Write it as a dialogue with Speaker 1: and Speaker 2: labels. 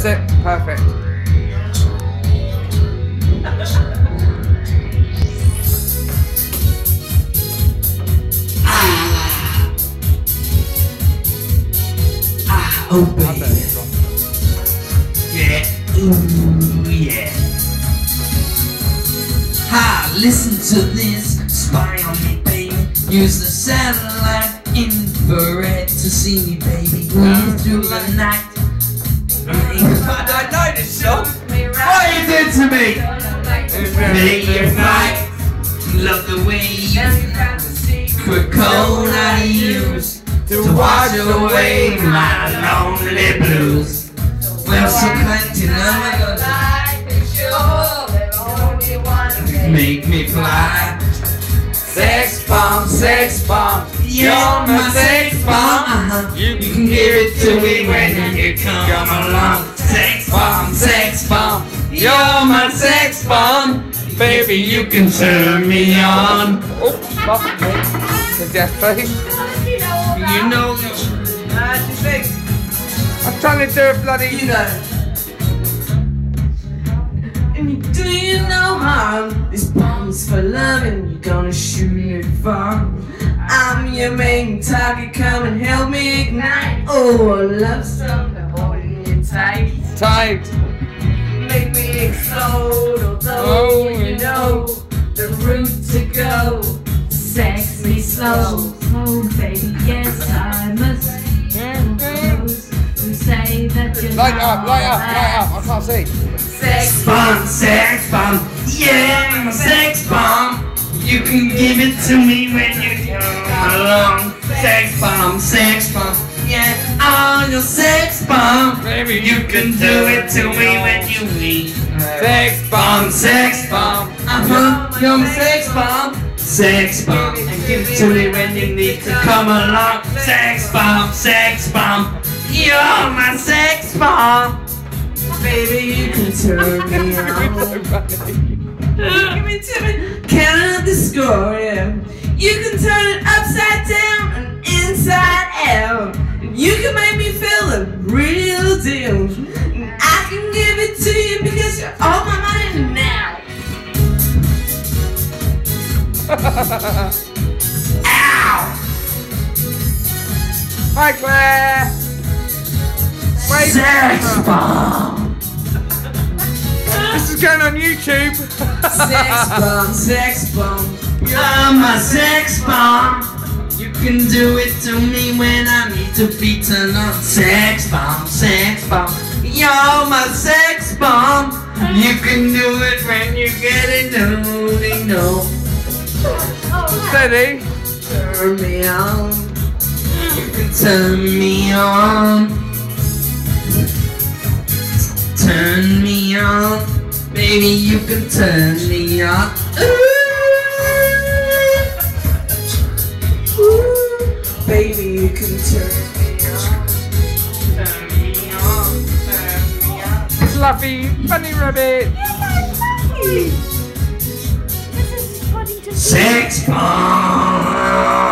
Speaker 1: That's it. Perfect.
Speaker 2: Oh baby. Yeah. Ooh yeah. Ha! Listen to this. Spy on me, baby. Use the satellite infrared to see me, baby. Move through the night. I don't know this song. What are you doing to me? Make you fight. Love the way you put cold I use to wash away my lonely blues. When so plenty love make me fly. Sex bomb, you're my sex bomb. You can give it to me when you come along. Sex bomb, you're my sex bomb. Baby, you can turn me on.
Speaker 1: Oh, stop it, mate. Yes, please.
Speaker 2: You know,
Speaker 1: I'm trying to do a bloody,
Speaker 2: you know. And do you know how this bomb's for love and you're gonna shoot it far? I'm your main target, come and help me ignite. Oh, a love song to holding you tight.
Speaker 1: tight.
Speaker 2: Make me explode, although you know the route to go. Sex me slow.
Speaker 3: Oh baby, yes I must propose and say that you're
Speaker 1: Light up, I can't see.
Speaker 2: Sex bomb, yeah, I'm a sex bomb. You can give it to me when you come along. Sex bomb, yeah, I'm your sex bomb. Baby, you can do it to me when you leave. Sex bomb, you're my sex bomb. Sex bomb, and give it to me when you need to come along. Sex bomb, you're my sex bomb. Baby, you can turn me on. Give me to me, count the score, yeah. You can turn it upside down and inside out. You can make me feel the real deal. And I can give it to you because you're all my money now. Ow!
Speaker 1: Hi, Claire. Wait.
Speaker 2: Sex bomb.
Speaker 1: This is going on YouTube.
Speaker 2: Sex bomb. You're my sex bomb. You can do it to me when I need to be turned on. Sex bomb. You're my sex bomb. You can do it when you get it, no.
Speaker 1: Steady.
Speaker 2: Turn me on. You can turn me on. Turn me on. Baby, you can turn me on. Ooh. Baby, you can turn me on. Turn me on.
Speaker 1: Fluffy, funny rabbit.
Speaker 3: This is funny to see.
Speaker 2: Sex bomb.